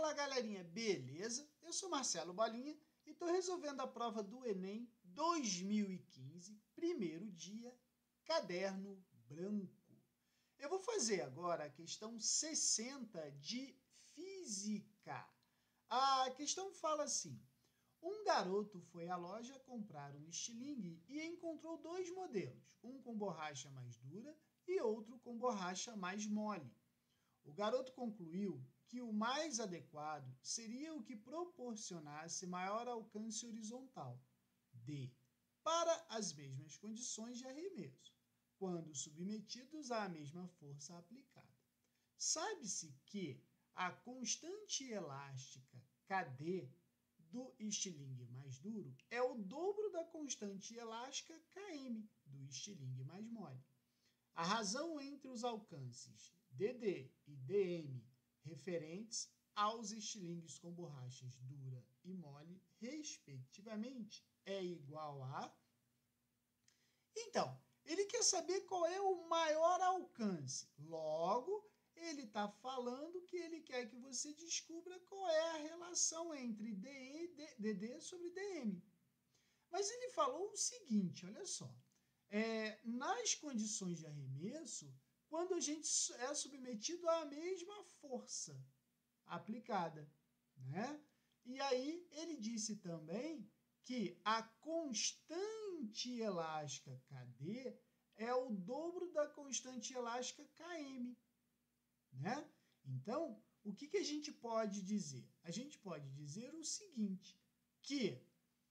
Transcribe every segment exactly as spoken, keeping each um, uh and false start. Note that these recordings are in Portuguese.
Fala, galerinha, beleza? Eu sou Marcelo Bolinha e estou resolvendo a prova do Enem dois mil e quinze, primeiro dia, caderno branco. Eu vou fazer agora a questão sessenta de Física. A questão fala assim: um garoto foi à loja comprar um estilingue e encontrou dois modelos, um com borracha mais dura e outro com borracha mais mole. O garoto concluiu que o mais adequado seria o que proporcionasse maior alcance horizontal, D, para as mesmas condições de arremesso, quando submetidos à mesma força aplicada. Sabe-se que a constante elástica K D do estilingue mais duro é o dobro da constante elástica K M do estilingue mais mole. A razão entre os alcances D D e D M referentes aos estilingues com borrachas dura e mole, respectivamente, é igual a... Então, ele quer saber qual é o maior alcance. Logo, ele está falando que ele quer que você descubra qual é a relação entre D D sobre D M. Mas ele falou o seguinte, olha só. É, nas condições de arremesso, quando a gente é submetido à mesma força aplicada, né? E aí ele disse também que a constante elástica K D é o dobro da constante elástica K M, né? Então, o que, que a gente pode dizer? A gente pode dizer o seguinte, que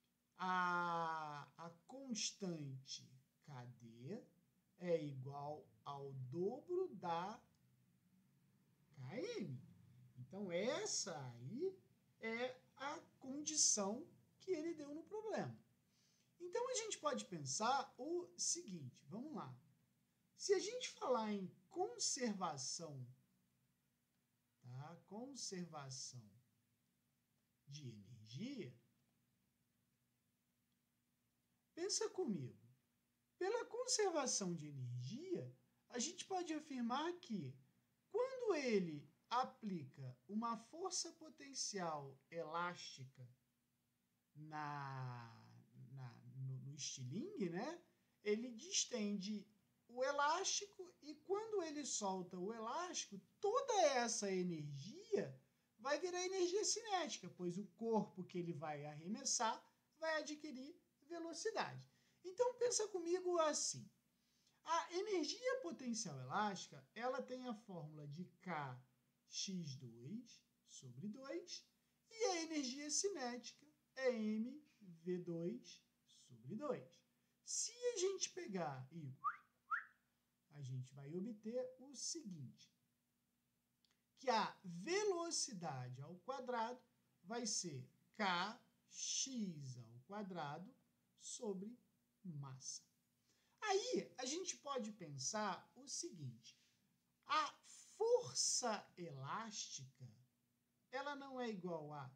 a, a constante K D é igual ao dobro da K M. Então, essa aí é a condição que ele deu no problema. Então, a gente pode pensar o seguinte, vamos lá. Se a gente falar em conservação, tá? Conservação de energia, pensa comigo. Pela conservação de energia, a gente pode afirmar que, quando ele aplica uma força potencial elástica na, na, no, no estilingue, né? Ele distende o elástico e, quando ele solta o elástico, toda essa energia vai virar energia cinética, pois o corpo que ele vai arremessar vai adquirir velocidade. Então, pensa comigo assim. A energia potencial elástica, ela tem a fórmula de K x dois sobre dois, e a energia cinética é M V dois sobre dois. Se a gente pegar e a gente vai obter o seguinte, que a velocidade ao quadrado vai ser Kx ao quadrado sobre massa. Aí, a gente pode pensar o seguinte, a força elástica, ela não é igual a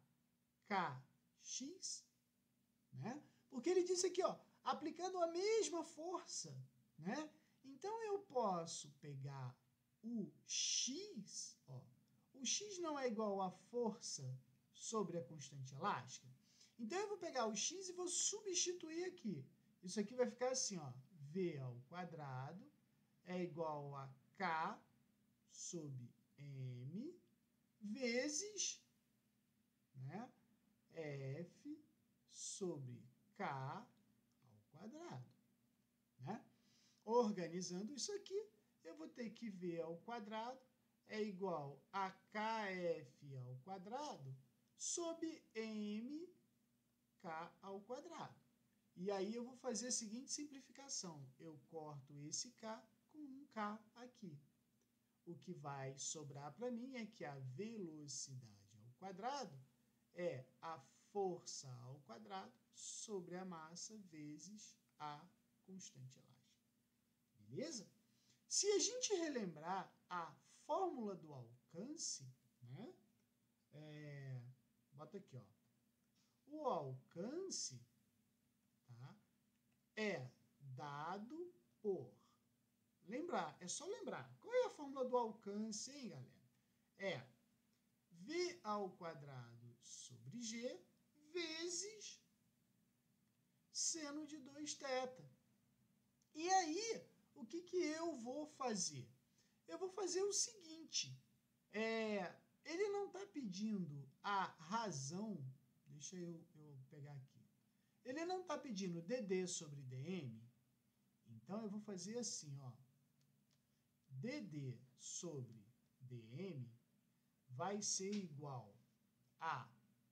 Kx, né? Porque ele disse aqui, ó, aplicando a mesma força, né? Então, eu posso pegar o x, ó, o x não é igual a força sobre a constante elástica. Então, eu vou pegar o x e vou substituir aqui. Isso aqui vai ficar assim, ó, v ao quadrado é igual a k sobre m vezes, né, f sobre k ao quadrado, né? Organizando isso aqui, eu vou ter que v ao quadrado é igual a kf ao quadrado sobre mk ao quadrado. E aí eu vou fazer a seguinte simplificação. Eu corto esse k com um k aqui. O que vai sobrar para mim é que a velocidade ao quadrado é a força ao quadrado sobre a massa vezes a constante elástica. Beleza? Se a gente relembrar a fórmula do alcance, né? É, bota aqui, ó. O alcance, tá, é dado por... Lembrar, é só lembrar. Qual é a fórmula do alcance, hein, galera? É V ao quadrado sobre G vezes seno de dois θ. E aí, o que, que eu vou fazer? Eu vou fazer o seguinte, é, ele não está pedindo a razão, deixa eu, eu pegar aqui, ele não está pedindo dd sobre dm, então eu vou fazer assim, ó, dd sobre dm vai ser igual a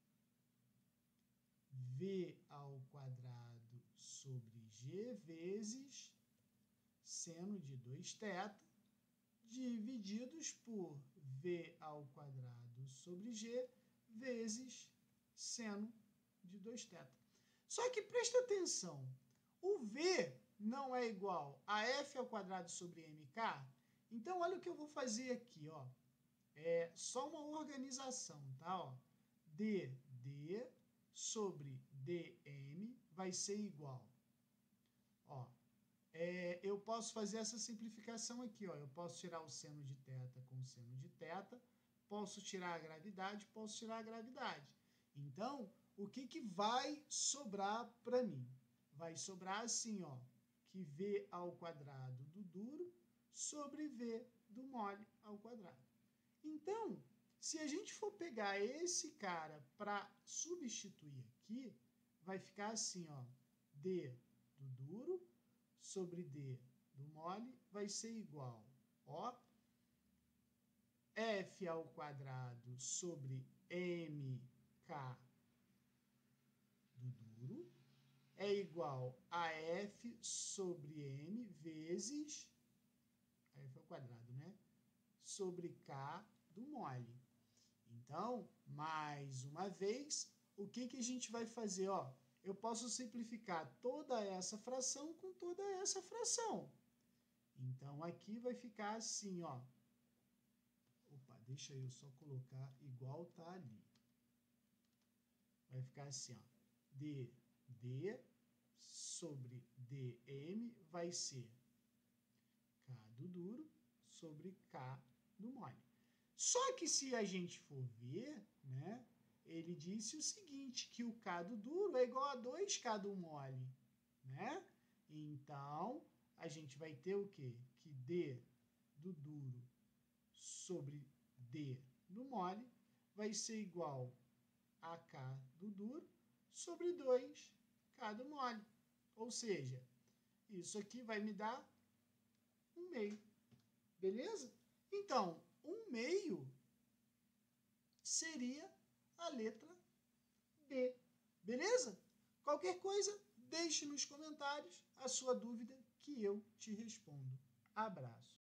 v ao quadrado sobre g vezes seno de dois θ divididos por v ao quadrado sobre g vezes seno de dois θ. Só que presta atenção, o v não é igual a f ao quadrado sobre mk, então olha o que eu vou fazer aqui, ó. É só uma organização, tá? Ó, dd sobre dm vai ser igual, ó, é, eu posso fazer essa simplificação aqui, ó, eu posso tirar o seno de θ com o seno de θ, posso tirar a gravidade, posso tirar a gravidade. Então, o que, que vai sobrar para mim? Vai sobrar assim, ó, que v ao quadrado do duro sobre v do mole ao quadrado. Então, se a gente for pegar esse cara para substituir aqui, vai ficar assim, ó, d do duro sobre d do mole vai ser igual, ó, f ao quadrado sobre mk do duro é igual a f sobre m vezes, f ao quadrado, né, sobre k do mole. Então, mais uma vez, o que, que a gente vai fazer? Ó, eu posso simplificar toda essa fração com toda essa fração. Então, aqui vai ficar assim, ó. Opa, deixa eu só colocar igual tá ali. Vai ficar assim, ó. dd sobre dm vai ser k do duro sobre k do mole. Só que se a gente for ver, né, ele disse o seguinte, que o k do duro é igual a dois k do mole, né? Então, a gente vai ter o quê? Que d do duro sobre d do mole vai ser igual a k do duro sobre dois k do mole. Ou seja, isso aqui vai me dar um meio. Beleza? Então, um meio seria a letra B. Beleza? Qualquer coisa, deixe nos comentários a sua dúvida que eu te respondo. Abraço.